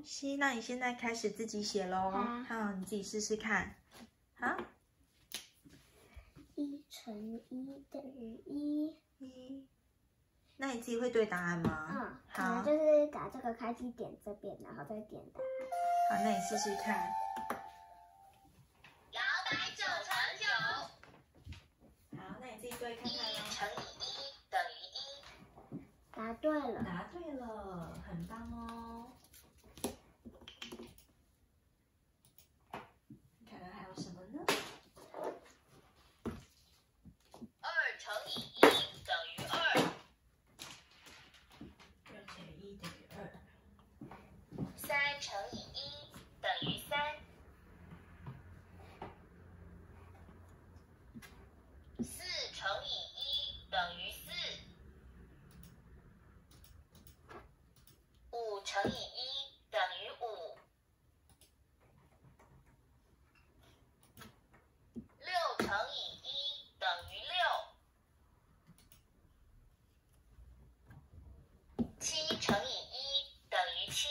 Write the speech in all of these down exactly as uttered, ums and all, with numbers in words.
西，那你现在开始自己写喽。好，你自己试试看。好。 一乘一等于一。 一。那你自己会对答案吗？ 嗯。 好， 就是打这个开机点这边，然后再点答案。 好，那你试试看。 摇摆九乘九。 好，那你自己对看看喽。 一乘以一等于一。 答对了。 答对了，很棒哦。看看还有什么呢？ 二乘以一等于二。 二乘以一等于二。 三乘以一等于三。四乘以一等于四。五乘以一等于五。六乘以一等于六。七乘以一等于七。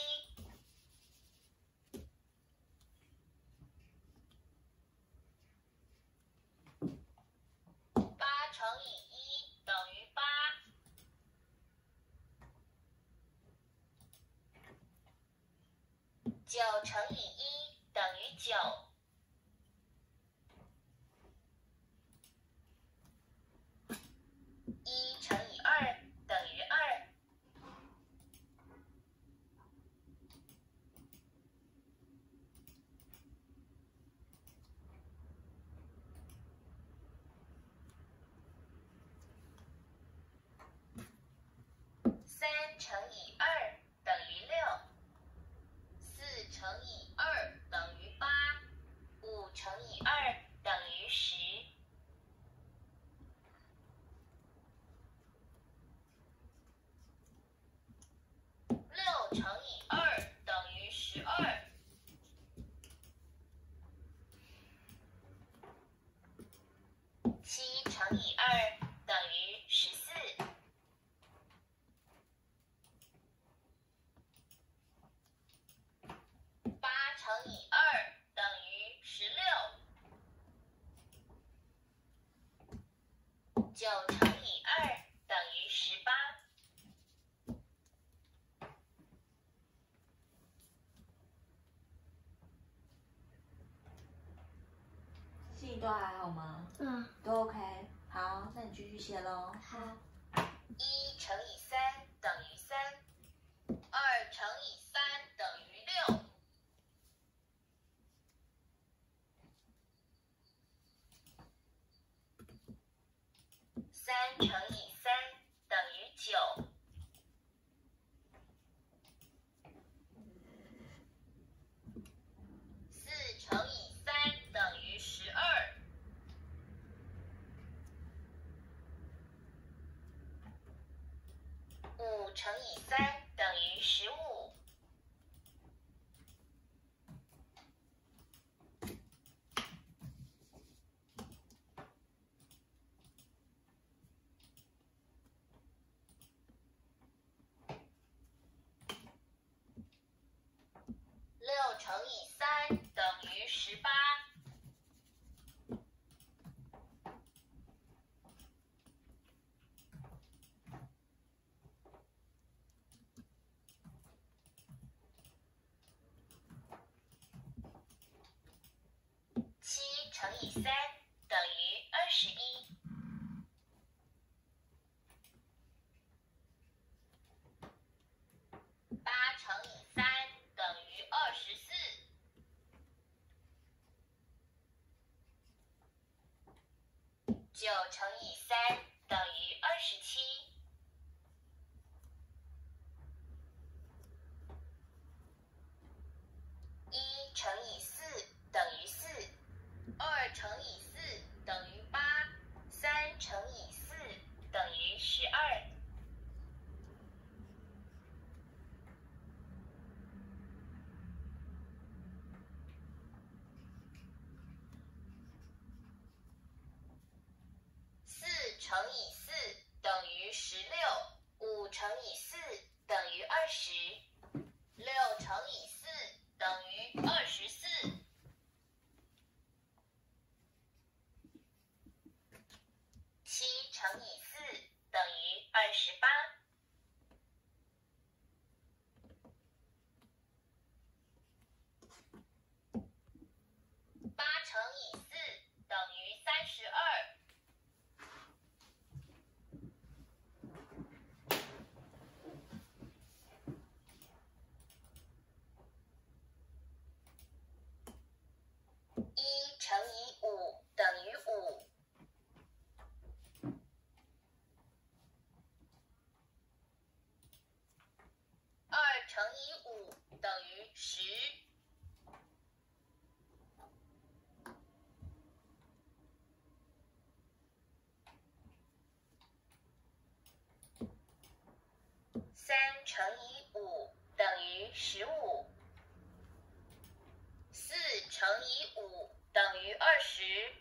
八乘以一等于八。九乘以一等于九。一乘以二等于二。三乘以二等于六。四乘以二等于八。五乘以二等于十。六乘以二等于十二。七乘以二等于十四。八乘以二等于十六。九乘以二等于十八。 心里都还好吗？ 嗯。 都 OK。好，那你继续写喽。 好。 一乘以三等于三。二乘以三等于六。三乘以三等于九。四乘以三等于十二。五乘以三等于十五。六乘以三等于十八。七乘以三等于二十一。八乘以三等于二十四。九乘以三等于二十七。一乘以四等于四。二乘以四等于八。三乘以四等于十二。四乘以四等于十六。五乘以四等于二十。六乘以四等于十。三乘以五等于十五。四乘以五等于二十。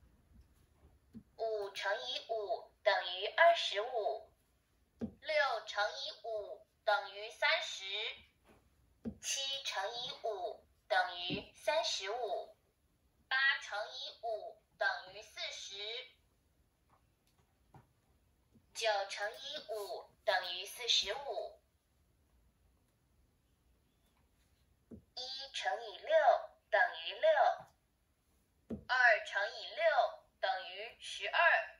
五乘以五等于二十五。六乘以五等于三十。七乘以五等于三十五。八乘以五等于四十。九乘以五等于四十五。一乘以六等于六。二乘以六等于十二。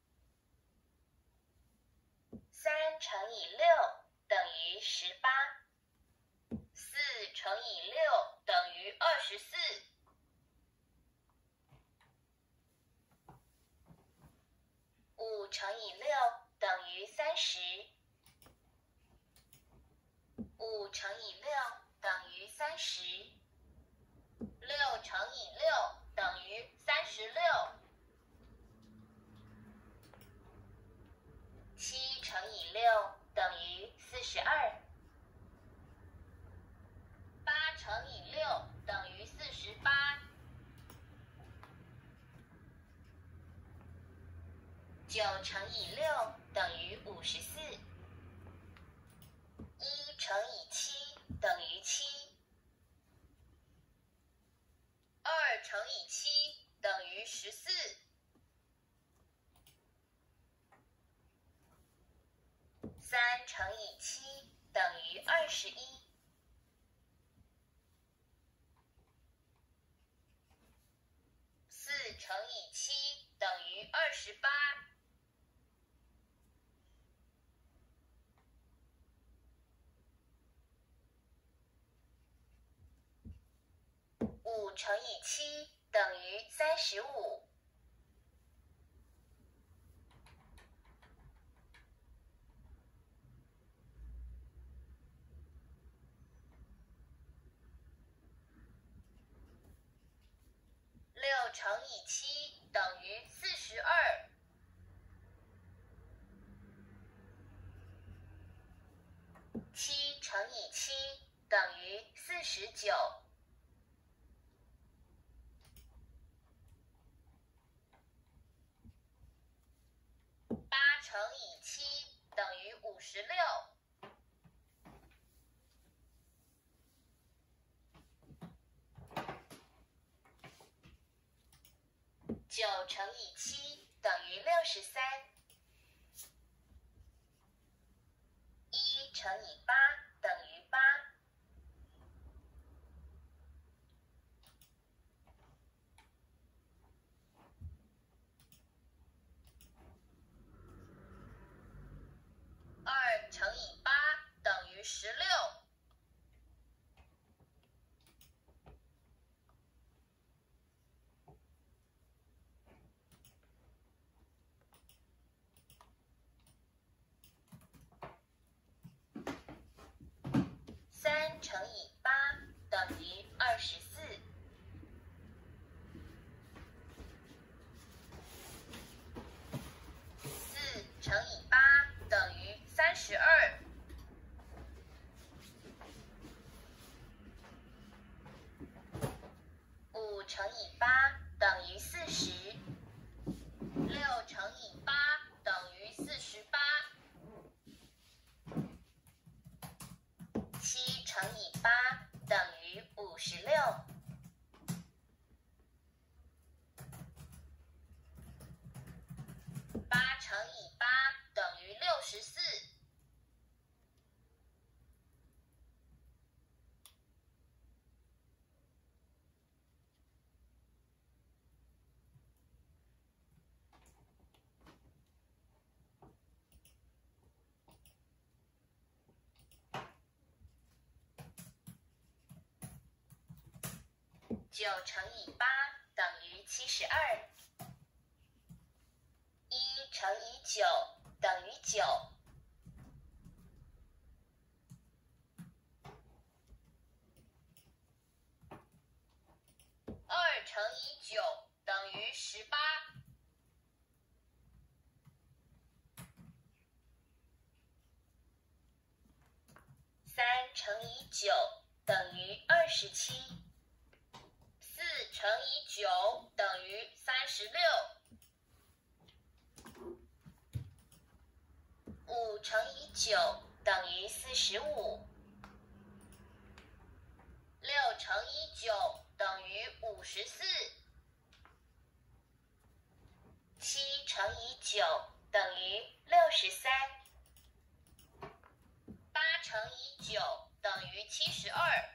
三乘以六等于十八。四乘以六等于二十四。五乘以六等于三十。五乘以六等于三十。六乘以六等于三十六。七乘以六等于四十二。八乘以六等于四十八。九乘以六等于五十四。一乘以七等于七。二乘以七等于十四。三乘以七等于二十一。四乘以七等于二十八。五乘以七等于三十五。六乘以七等于四十二。七乘以七等于四十九。八乘以七等于五十六。九乘以七等于六十三。一乘以八等于八。二乘以八等于十六。三乘以八等于二十四。四乘以八等于三十二。五乘以八等于四十。六乘以八等于四十八。七乘以八等于五十六。八乘以八等于六十四。九乘以八等于七十二。一乘以九等于九。 乘以九等于十八。三乘以九等于二十七。四乘以九等于三十六。五乘以九等于四十五。六乘以九等于五十四。七乘以九等于六十三。八乘以九等于七十二。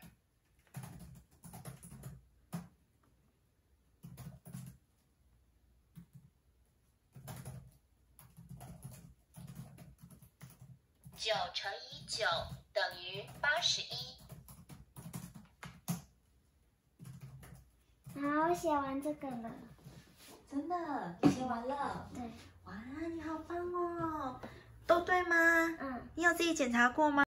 九乘以九等于八十一。 好，我写完这个了。 真的，你写完了？ 对。 哇，你好棒哦！都对吗？ 嗯。 你有自己检查过吗？